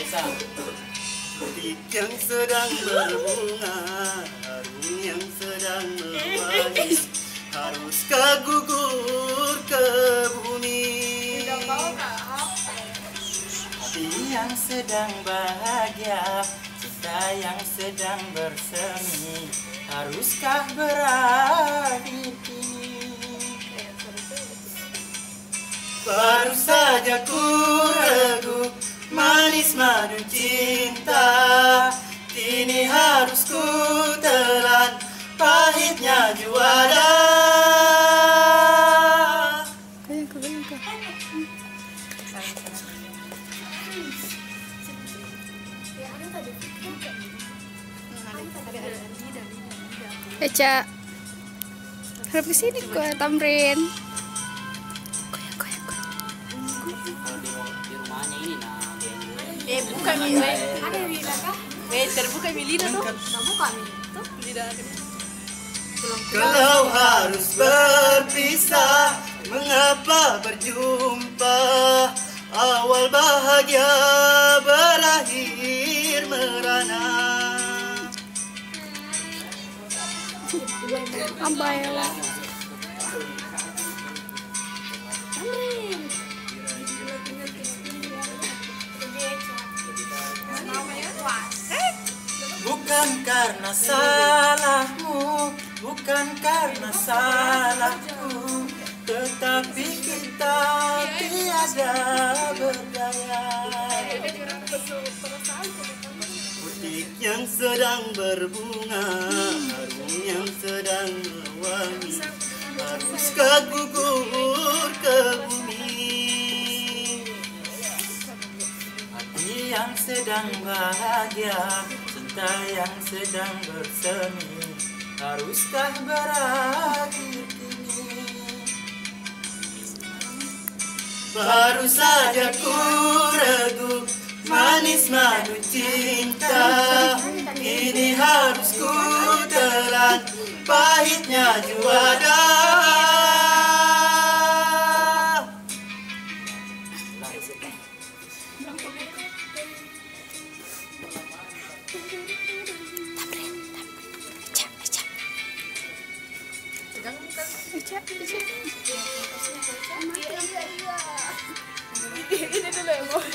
Butik yang sedang berbunga, harum yang sedang mewangi, haruskah gugur ke bumi? Hati yang sedang bahagia, cinta yang sedang bersemi, haruskah berakhir kini? Baru saja ku ragu, manis madu cinta, kini harus ku telan pahitnya juara. Eca, harap kesini kok Tamrin. Bukan Milina. Ada Milina kah? Terbuka Milina tuh. Bukan tuh Milina. Kalau harus berpisah, mengapa berjumpa? Awal bahagia berakhir merana. Ambaela. Bukan karena salahmu, bukan karena salahku, tetapi kita tiada berdaya. Butik yang sedang berbunga, harum yang sedang mewangi, haruskah gugur ke bumi? Hati yang sedang bahagia, cinta yang sedang bersemi, haruskah berakhir kini? Baru saja ku ragu, manis madu cinta, kini harus ku telan pahitnya juara. Ini dulu ya mau.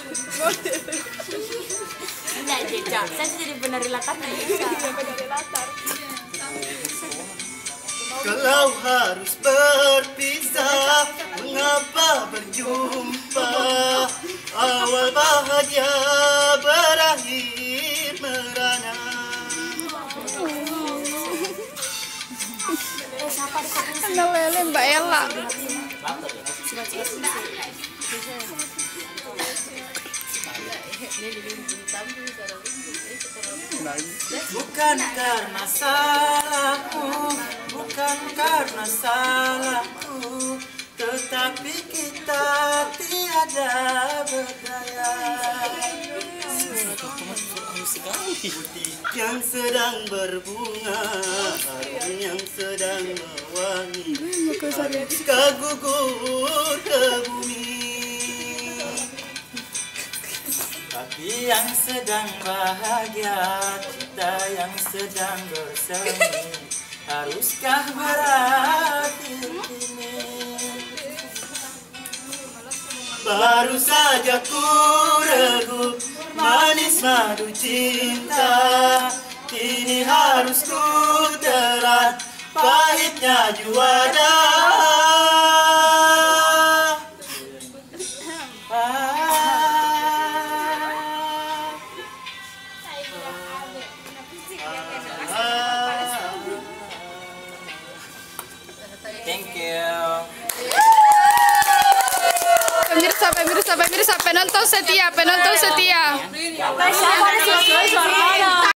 Enggak jejak. Saya jadi penari latar nih. Penari latar. Kalau harus berpisah, mengapa berjumpa? Awal bahagia berakhir merana. Ada lele Mbak Ella. Bukan karena salahmu, bukan karena salahku, tetapi kita tiada berdaya. Butik yang sedang berbunga, harum yang sedang mewangi, haruskah gugur ke bumi? Hati yang sedang bahagia, cinta yang sedang bersemi, haruskah berakhir kini? Baru saja ku ragu, manis madu cinta, kini harus ku telan pahitnya juara. Thank you. Pemirsa, penonton setia.